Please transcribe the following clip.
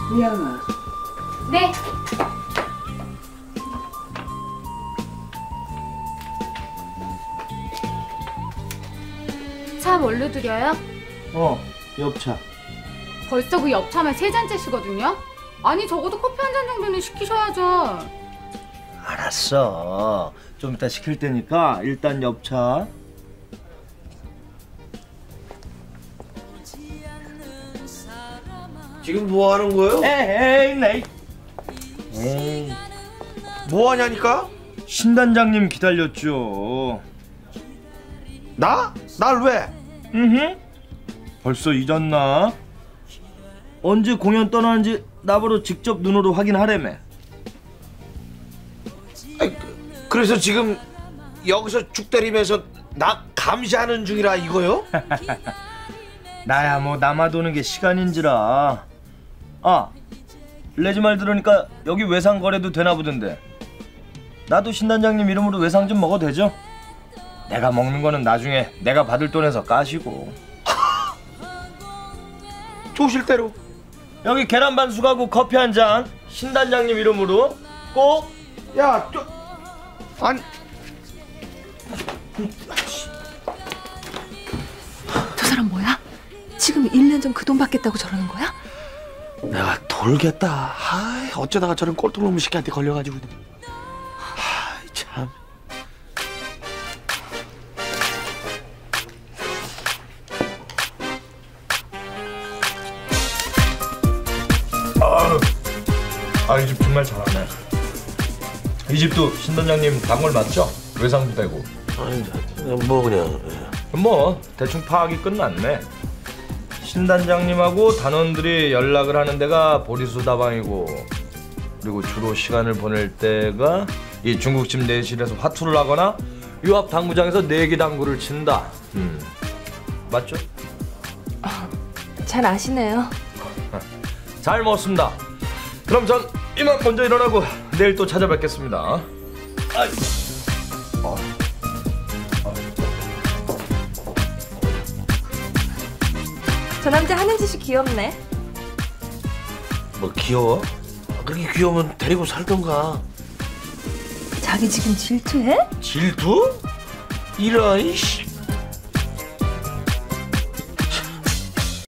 미양아. 네. 차 뭘로 드려요? 엽차. 벌써 그 엽차만 3잔째시거든요? 아니 적어도 커피 한 잔 정도는 시키셔야죠. 알았어. 좀 이따 시킬 테니까 일단 엽차. 지금 뭐 하는 거예요? 에이. 뭐 하냐니까? 신단장님 기다렸죠. 나? 날 왜? 벌써 잊었나? 언제 공연 떠나는지 나보러 직접 눈으로 확인하래며. 그래서 지금 여기서 죽 때리면서 나 감시하는 중이라 이거요? 나야 뭐 남아도는 게 시간인지라. 아, 레지 말 들으니까 여기 외상 거래도 되나 보던데. 나도 신단장님 이름으로 외상 좀 먹어도 되죠? 내가 먹는 거는 나중에 내가 받을 돈에서 까시고. 조실 대로. 여기 계란 반숙하고 커피 한 잔 신단장님 이름으로 꼭. 야, 아니 저 사람 뭐야? 지금 1년 전 그 돈 받겠다고 저러는 거야? 내가 돌겠다. 어쩌다가 저런 꼴통놈의 새끼한테 걸려가지고. 참. 이 집 정말 잘하네. 이 집도 신단장님 단골 맞죠? 외상도 되고. 아니, 뭐 그냥. 뭐 대충 파악이 끝났네. 신단장님하고 단원들이 연락을 하는 데가 보리수 다방이고, 그리고 주로 시간을 보낼 때가 이 중국집 내실에서 화투를 하거나 요 앞 당구장에서 내기 당구를 친다. 맞죠? 잘 아시네요. 잘 먹었습니다. 그럼 전 이만 먼저 일어나고 내일 또 찾아뵙겠습니다. 저 남자 하는 짓이 귀엽네. 뭐 귀여워? 그렇게 귀여우면 데리고 살던가. 자기 지금 질투해? 질투? 이런 씨.